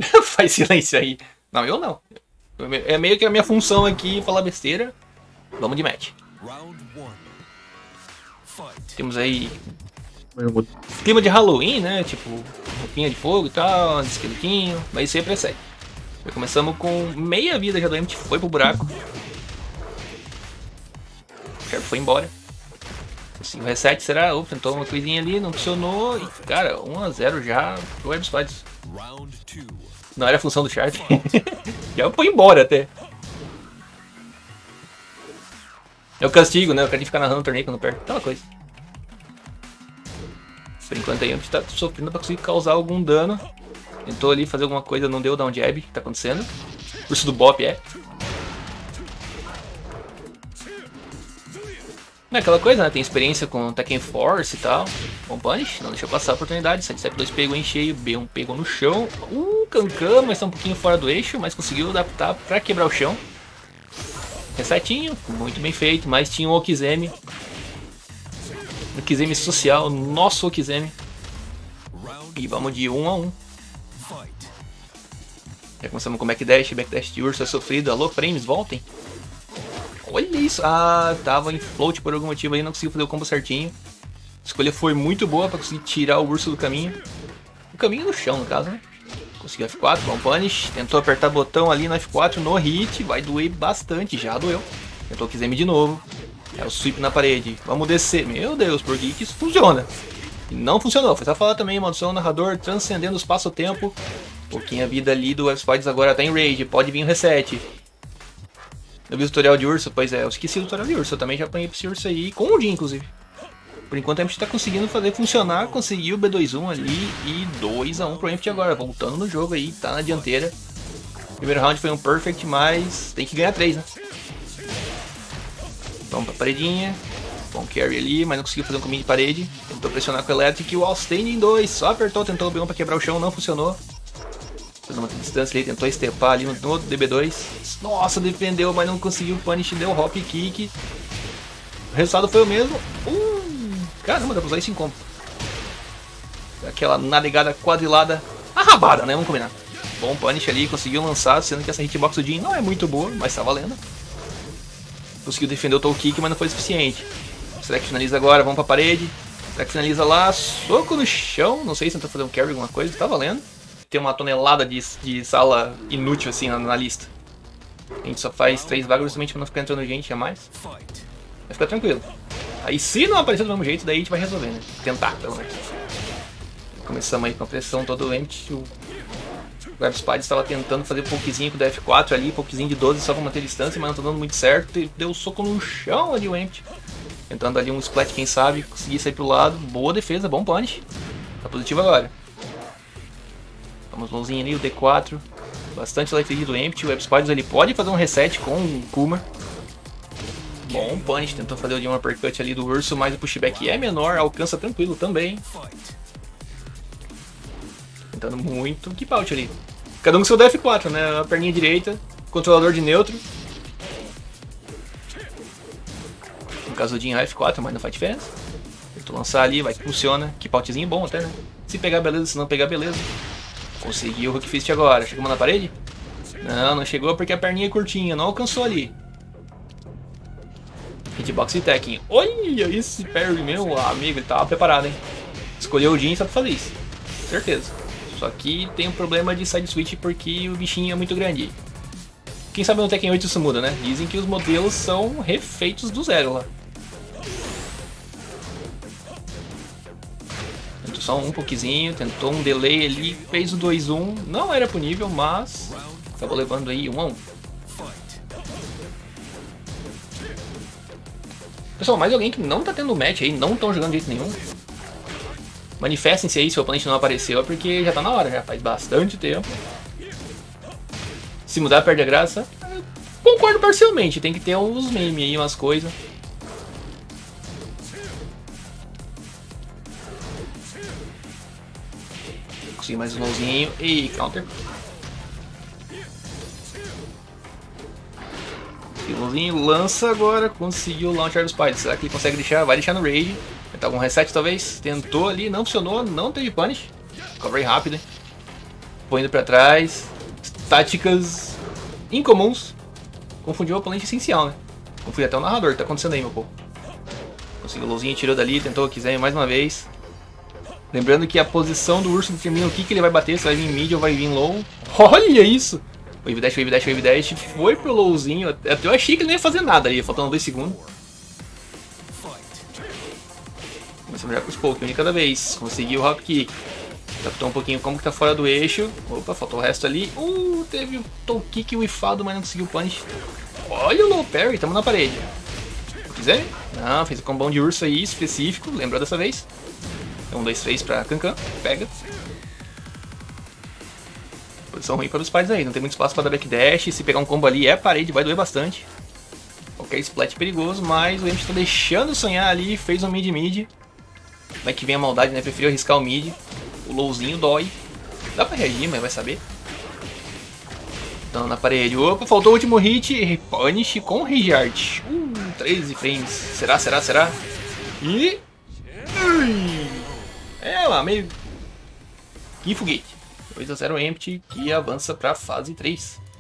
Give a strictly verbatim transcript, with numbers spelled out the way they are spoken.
Faz silêncio aí. Não, eu não. É meio que a minha função aqui falar besteira. Vamos de match. Temos aí clima de Halloween, né? Tipo, roupinha de fogo e tal, um esqueletinho, mas sempre é sério. Já começamos com meia vida já do Empty, foi pro buraco. O Sharp foi embora. Assim, o reset será? Opa, tentou uma coisinha ali, não funcionou. E, cara, um a zero já pro Web Spiders. Não era a função do Sharp. Já foi embora até. É o castigo, né? Eu quero ficar narrando o torneio quando perde. Aquela coisa. Por enquanto aí a gente tá sofrendo pra conseguir causar algum dano. Tentou ali fazer alguma coisa, não deu down jab. O que tá acontecendo? Urso do Bop é. Não é aquela coisa, né? Tem experiência com Tekken Force e tal. Bom punish, não deixou passar a oportunidade. sete step dois pegou em cheio, B um pegou no chão. Uh, Cancan, mas tá um pouquinho fora do eixo, mas conseguiu adaptar pra quebrar o chão. Resetinho, muito bem feito, mas tinha um Okizeme. Okizeme social, nosso Okizeme. E vamos de um a um. Já começamos com backdash, backdash de urso é sofrido. Alô, frames, voltem. Olha isso, ah, tava em float por algum motivo aí, não conseguiu fazer o combo certinho. A escolha foi muito boa pra conseguir tirar o urso do caminho. O caminho no chão, no caso, né? Conseguiu F quatro, bom punish. Tentou apertar botão ali no F quatro, no hit. Vai doer bastante, já doeu. Tentou Kizeme de novo. É o sweep na parede. Vamos descer. Meu Deus, por que isso funciona? E não funcionou. Foi só falar também, maldição narrador, transcendendo o espaço-tempo. Pouquinha vida ali do F-Spiders agora tá em rage. Pode vir um reset. Eu vi o tutorial de urso, pois é, eu esqueci o tutorial de urso. Eu também já apanhei pra esse urso aí, com o Jin, inclusive. Por enquanto a Empty tá conseguindo fazer funcionar, conseguiu o B dois um ali e dois a um pro Empty agora, voltando no jogo aí, tá na dianteira. Primeiro round foi um perfect, mas tem que ganhar três, né? Vamos pra paredinha, bom carry ali, mas não conseguiu fazer um caminho de parede. Tentou pressionar com o Electric, o Outstanding dois, só apertou, tentou o B um pra quebrar o chão, não funcionou. Fez uma distância ali, tentou estepar ali no, no D B dois. Nossa, defendeu, mas não conseguiu, punish, deu hop kick. O resultado foi o mesmo. Uh! Caramba, dá pra usar isso em combo. Aquela navegada quadrilada arrabada, né? Vamos combinar. Bom punish ali, conseguiu lançar, sendo que essa hitbox do Jin não é muito boa, mas tá valendo. Conseguiu defender o toe kick, mas não foi suficiente. Será que finaliza agora? Vamos pra parede. Será que finaliza lá? Soco no chão. Não sei se tentou fazer um carry, alguma coisa. Tá valendo. Tem uma tonelada de, de sala inútil assim na, na lista. A gente só faz três vagas justamente pra não ficar entrando gente a mais. Vai ficar tranquilo. Aí se não aparecer do mesmo jeito, daí a gente vai resolver, né? Tentar, pelo menos. Começamos aí com a pressão todo o Empty. O Web Spiders estava tentando fazer pokezinho com o D F quatro ali, pokezinho de doze só pra manter distância, mas não tá dando muito certo. E deu um soco no chão ali o Empty. Tentando ali um splat, quem sabe, conseguir sair pro lado. Boa defesa, bom punish. Tá positivo agora. Vamos mãozinha ali, o D quatro. Bastante life lead do Empty. O Web Spiders ele pode fazer um reset com o Kuma. Bom punish, tentou fazer o de um uppercut ali do urso, mas o pushback é menor, alcança tranquilo também. Tentando muito keep out ali. Cada um com seu D F quatro, né? A perninha direita, controlador de neutro. No caso do Jin é F quatro, mas não faz diferença. Tentou lançar ali, vai que funciona. Keep outzinho bom até, né? Se pegar beleza, se não pegar beleza. Conseguiu o Hook Fist agora. Chegamos na parede? Não, não chegou porque a perninha é curtinha, não alcançou ali. Hitbox e Tekken. Olha esse parry, meu amigo, ele tava preparado, hein? Escolheu o Jin só pra fazer isso. Certeza. Só que tem um problema de side switch porque o bichinho é muito grande. Quem sabe no Tekken oito isso muda, né? Dizem que os modelos são refeitos do zero lá. Tentou só um pouquinho, tentou um delay ali, fez o dois um. Não era punível, mas acabou levando aí um a um. Pessoal, mais alguém que não tá tendo match aí, não estão jogando de jeito nenhum. Manifestem-se aí se o oponente não apareceu, é porque já tá na hora, já faz bastante tempo. Se mudar, perde a graça. Eu concordo parcialmente, tem que ter uns memes aí, umas coisas. Consegui mais um mãozinho e counter. Mãozinho, lança agora, conseguiu launchar dos Spiders. Será que ele consegue deixar? Vai deixar no rage. Tentar algum reset talvez. Tentou ali, não funcionou, não teve punish. Coverei rápido, hein? Oppo indo pra trás. Táticas incomuns. Confundiu o oponente essencial, né? Confundiu até o narrador. O que tá acontecendo aí, meu povo? Conseguiu o lowzinho, tirou dali, tentou quiser mais uma vez. Lembrando que a posição do urso determina o que, que ele vai bater, se vai vir mid ou vai vir low. Olha isso! Wave dash, wave dash, wave dash. Foi pro lowzinho. Até eu achei que ele não ia fazer nada ali, faltando dois segundos. Começamos já com os Pokémon de cada vez. Conseguiu o Hop Kick. Adaptou um pouquinho como que tá fora do eixo. Opa, faltou o resto ali. Uh, teve o Toe Kick whiffado, mas não conseguiu o punch. Olha o low parry, tamo na parede. Quiser? Não, fez o combão de urso aí específico. Lembrou dessa vez? Um, dois, três pra Kankan. Pega. Posição ruim para os pais aí. Não tem muito espaço para dar backdash. Se pegar um combo ali é parede, vai doer bastante. Qualquer splat perigoso, mas o Empt tá deixando sonhar ali. Fez um mid-mid. Vai que vem a maldade, né? Preferiu arriscar o mid. O lowzinho dói. Dá pra reagir, mas vai saber. Então na parede. Opa, faltou o último hit. Punish com Rage Art. Uh, treze frames. Será, será, será? E... é lá, meio... que foguete. dois a zero Empty, que avança pra fase três.